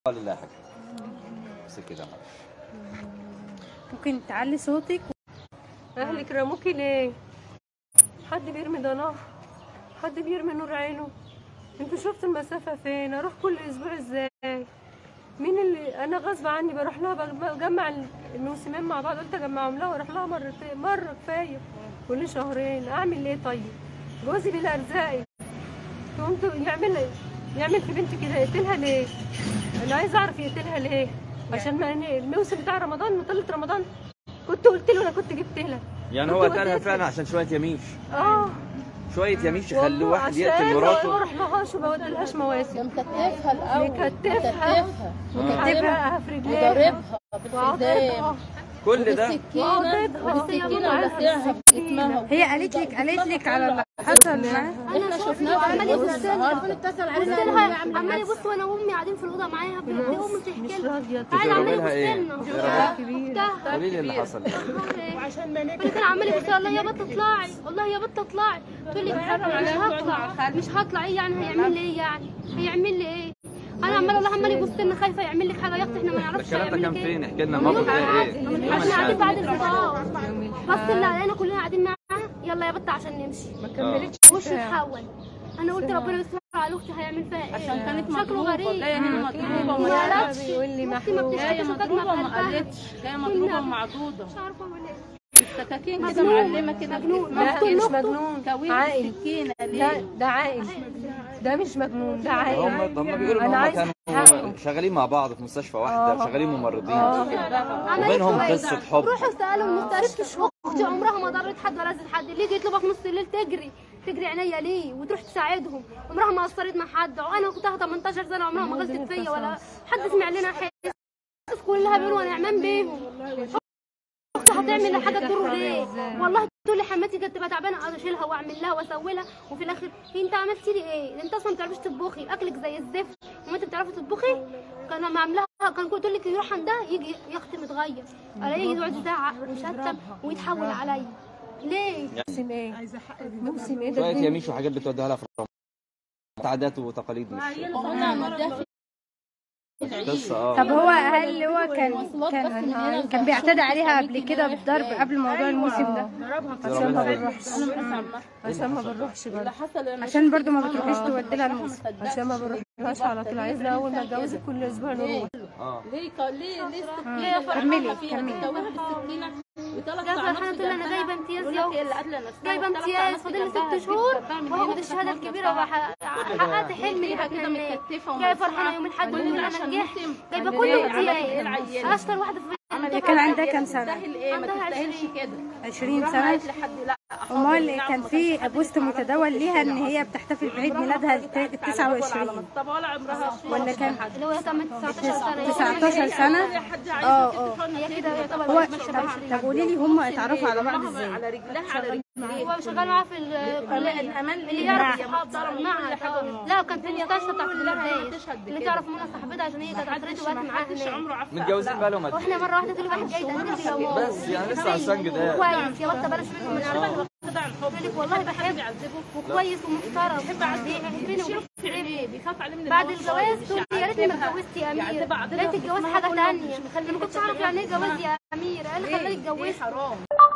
لله حاجة بس كده معلش. ممكن تعلي صوتك؟ اهلك رموكي ليه؟ حد بيرمي ضناه، حد بيرمي نور عينه. انتوا شفتوا المسافه فين؟ اروح كل اسبوع ازاي؟ مين اللي انا غصب عني بروح لها بجمع الموسمين مع بعض، قلت اجمعهم لها واروح لها مرتين، مره كفايه كل شهرين. اعمل ايه طيب؟ جوزي بلا ارزاقي قمت يعمل في بنتي كده، يقتلها ليه؟ انا عايزه اعرف يقتلها ليه؟ عشان ما الموسم بتاع رمضان مطلة رمضان كنت قلت له انا كنت جبت لها. يعني هو قتلها فعلا عشان شويه يميش؟ شويه يميش يخلوا واحد يقتل مراته. ما اروح لهاش وما اوديلهاش مواسم. ده مكتفها الاول، مكتفها في رجليها وضاربها بالحزام كل ده بالسكينه ولسعها بجسمها. هي قالت لك على اللي حصل معاها؟ احنا شفناها عمال يبص لها، عمال يبص وانا وامي قاعدين في الاوضه معاها، امي بتحكي لها تعالى عمال يبص لنا. قولي لي اللي حصل. وعشان ما كان عمال يبص والله يا بطه اطلعي، والله يا بطه اطلعي، تقول لي مش هطلع. ايه يعني؟ هيعمل لي ايه يعني؟ هيعمل لي ايه؟ انا عمال يبص لنا خايفه يعمل لك حاجه يا اختي، احنا ما نعرفش الكلام ده كان ايه. فين؟ احكي لنا الموقف ده ايه؟ احنا قاعدين بعد الفطار، بص لقينا كلنا قاعدين معاها، يلا يا بطه عشان نمشي. ما كملتش وش اتحول. انا قلت ربنا يستر على اختي، هيعمل فيها ايه؟ عشان كانت شكله مضروبه، غريب. جايه هنا مضروبه وما قالتش. بيقول لي اختي ما جايه بتشتكيش مضروبه وما قالتش، جايه مضروبه ومعضوضه. مش عارفه اعمل ايه. السكاكين كده معلمه كده في جسمها. لا مش مجنون، عاقل. السكينه لا ده عاقل، ده مش مجنون، ده عاقل. هم بيقولوا ان هم كانوا شغالين مع بعض في مستشفى واحده، شغالين ممرضين وبينهم قصه حب. روحوا اسالوا المستشفى. اختي عمرها ما ضرت حد ولا اذت حد. اللي يجي يطلبها في نص الليل تجري عينيا ليه وتروح تساعدهم. عمرها ما قصرت مع حد، وانا اختها 18 سنه عمرها ما غلطت فيا ولا حد سمع لنا حاجه. الناس كلها بيقولوا انا اعمام بيهم. اختي هتعمل حاجه تضر ليه؟ والله تقول لي حماتي كانت تبقى تعبانه اقعد اشيلها واعمل لها واسوي لها، وفي الاخر انت عملتي لي ايه؟ انت اصلا ما بتعرفيش تطبخي، اكلك زي الزفت، وما انت بتعرفي تطبخي. كان معاملها كان كنت تقول لك يروح عندها يجي يا اختي متغير، الاقيه يقعد يزعق ويشتم ويتحول عليا. ليه؟ موسم ايه؟ موسم ايه شويه ده؟ يميش وحاجات بتوديها لها في رمضان، عادات وتقاليد مش قصه. طب هل هو كان بيعتدي عليها قبل كده بالضرب قبل موضوع الموسم ده؟ عشان ما بنروحش برضه، عشان برضه ما بتروحيش تودي لها الموسم، عشان ما بنروحش على طول. عايزنا اول ما اتجوز كل اسبوع نروح. ليه كملي بالسكينه وثلاث جايبه الحمد لله انا جايبه امتياز جايبه امتياز، فاضل لي 6 شهور وهاخد الشهاده الكبيره وحققت حلمي. جايه فرحانه يوم الاحد بقول انا نجحت، جايبه كله امتياز. اشطر واحده في كان عندها كام سنه؟ عندها 20 سنه. امال كان في بوست متداول ليها ان هي بتحتفل بعيد ميلادها ال 29 ولا كان اللي هو تم 19 سنه؟ هي كده يعتبر. طب قولي لي هم اتعرفوا على بعض ازاي؟ على رجلها هو شغال معاه في الامان اللي يعرف معها. لا كان في المستشفى بتاعت الولاد اللي تعرف منها صاحبتها، عشان هي كانت عفريته وقت معاها هناك. متجوزين بقالهم قد ايه؟ واحنا مره واحده كل واحد جاي يتقدم لي بس يعني لسه على السنج ده كويس يا بطه بلاش منه من عرفه. والله بحبه وكويس ومحترم، بيحبني بيخاف عليه من بعد الجواز تقول لي يا ريتني ما اتجوزت يا امير، يا ريت الجواز حاجه ثانيه. ما كنتش اعرف يعني ايه جواز يا امير، قال لي خليني اتجوز. حرام.